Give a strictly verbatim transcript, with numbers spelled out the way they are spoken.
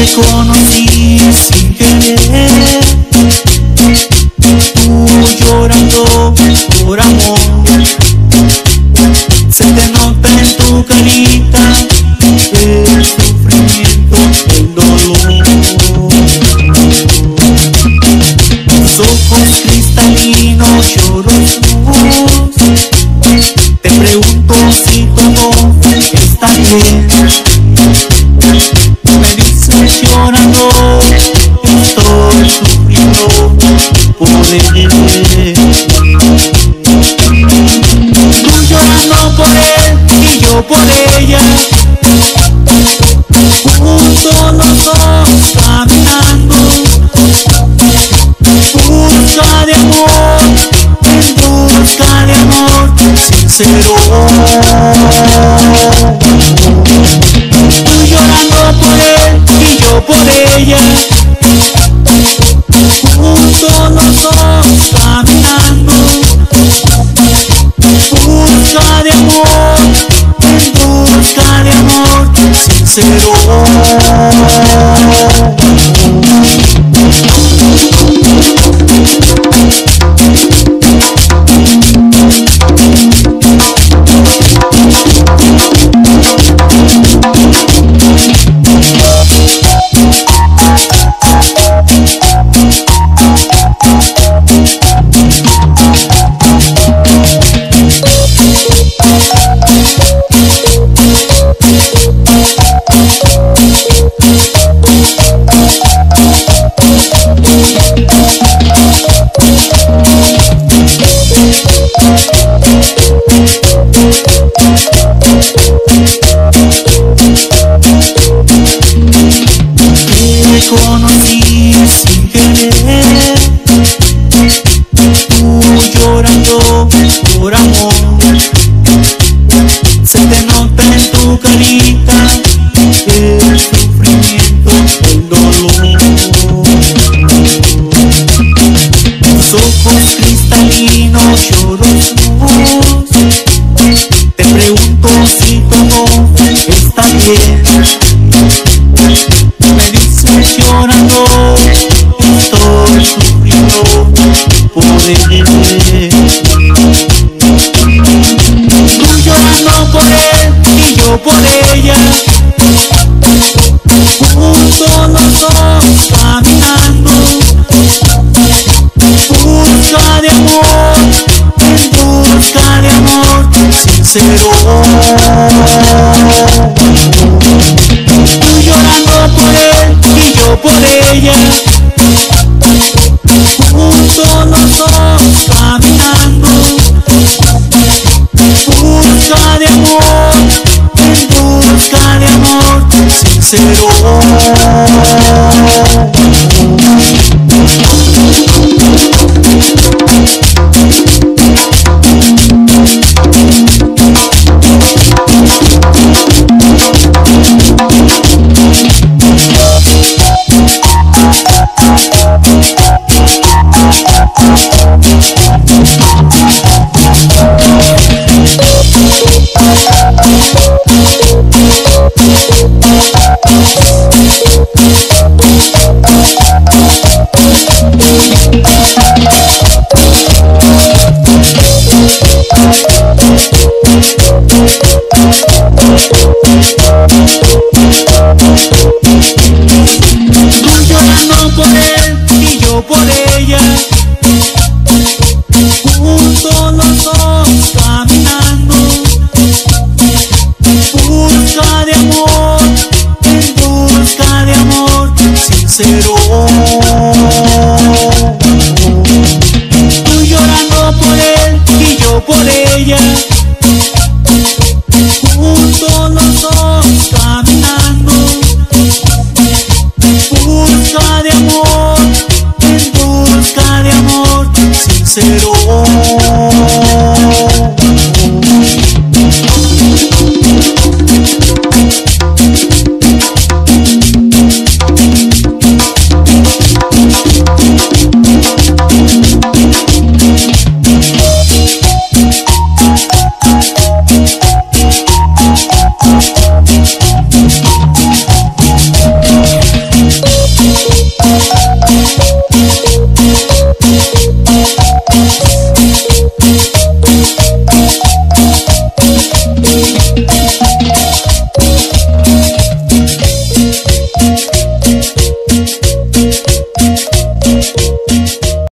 conocí sin querer, tú llorando por amor, se te nota en tu carita el sufrimiento, el dolor. Tus ojos cristalinos, llorosos, te pregunto si todo está bien. Me dices llorando, estoy sufriendo por él. Tú llorando por él y yo por ella, juntos los dos caminando, busca de amor, en busca de amor sincero. Tú llorando por él y yo por ella, juntos los dos caminando, busca de amor, en busca de amor sincero. Te conocí sin querer, tú llorando por amor, se te nota en tu carita el sufrimiento, el dolor. Tus ojos cristalinos, llorosos, te pregunto si todo está bien. Me dices llorando, estoy sufriendo por él. Tú llorando por él y yo por ella, juntos los dos caminando, busca de amor, en busca de amor sincero. Tú llorando por él y yo por ella, juntos los dos caminando, busca de amor, en busca de amor sincero. Tú llorando por él y yo por ella, juntos los dos caminando, busca de amor, en busca de amor sincero. Tú llorando por él y yo por ella, juntos los dos caminando, busca de amor, en busca de amor sincero.